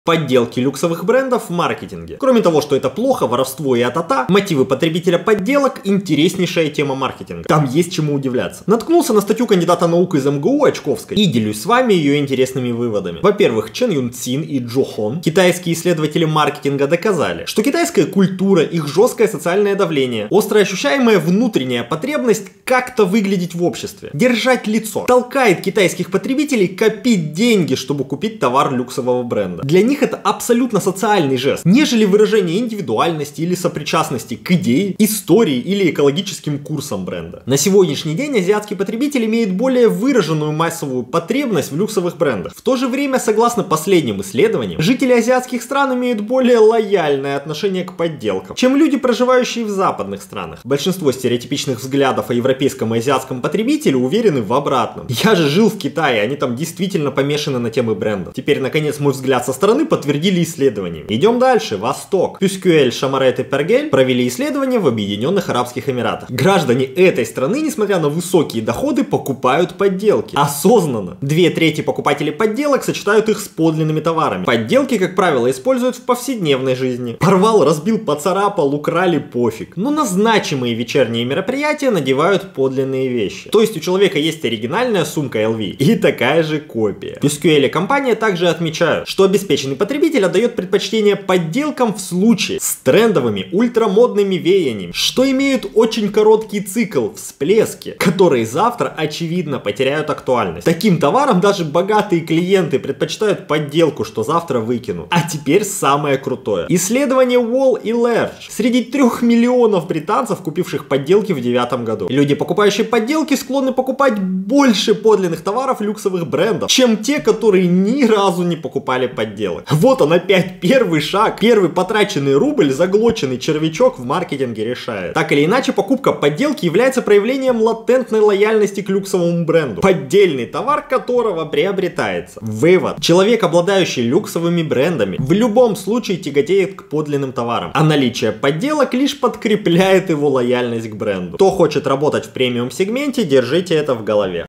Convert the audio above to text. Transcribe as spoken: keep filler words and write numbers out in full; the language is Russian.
Подделки люксовых брендов в маркетинге. Кроме того, что это плохо, воровство и атата, мотивы потребителя подделок – интереснейшая тема маркетинга. Там есть чему удивляться. Наткнулся на статью кандидата наук из эм гэ у Очковской и делюсь с вами ее интересными выводами. Во-первых, Чен Юн Цин и Джо Хон, китайские исследователи маркетинга, доказали, что китайская культура, их жесткое социальное давление, остро ощущаемая внутренняя потребность как-то выглядеть в обществе, держать лицо, толкает китайских потребителей копить деньги, чтобы купить товар люксового бренда. Для них это абсолютно социальный жест, нежели выражение индивидуальности или сопричастности к идее, истории или экологическим курсам бренда. На сегодняшний день азиатский потребитель имеет более выраженную массовую потребность в люксовых брендах. В то же время, согласно последним исследованиям, жители азиатских стран имеют более лояльное отношение к подделкам, чем люди, проживающие в западных странах. Большинство стереотипичных взглядов о европейском и азиатском потребителе уверены в обратном. Я же жил в Китае, они там действительно помешаны на темы брендов. Теперь, наконец, мой взгляд со стороны подтвердили исследования. Идем дальше. Восток. Пюскюэль, Шамарет и Пергель провели исследования в Объединенных Арабских Эмиратах. Граждане этой страны, несмотря на высокие доходы, покупают подделки. Осознанно. Две трети покупателей подделок сочетают их с подлинными товарами. Подделки, как правило, используют в повседневной жизни. Порвал, разбил, поцарапал, украли, пофиг. Но на значимые вечерние мероприятия надевают подлинные вещи. То есть у человека есть оригинальная сумка эл ви и такая же копия. Пюскюэль и компания также отмечают, что обеспеченный потребитель отдает предпочтение подделкам в случае с трендовыми ультрамодными веяниями, что имеют очень короткий цикл, всплески, которые завтра очевидно потеряют актуальность. Таким товарам даже богатые клиенты предпочитают подделку, что завтра выкинут. А теперь самое крутое. Исследование Wall и Lerch. Среди трех миллионов британцев, купивших подделки в две тысячи девятом году. Люди, покупающие подделки, склонны покупать больше подлинных товаров люксовых брендов, чем те, которые ни разу не покупали подделок. Вот он опять первый шаг. Первый потраченный рубль, заглоченный червячок в маркетинге решает. Так или иначе, покупка подделки является проявлением латентной лояльности к люксовому бренду, поддельный товар которого приобретается. Вывод. Человек, обладающий люксовыми брендами, в любом случае тяготеет к подлинным товарам, а наличие подделок лишь подкрепляет его лояльность к бренду. Кто хочет работать в премиум сегменте, держите это в голове.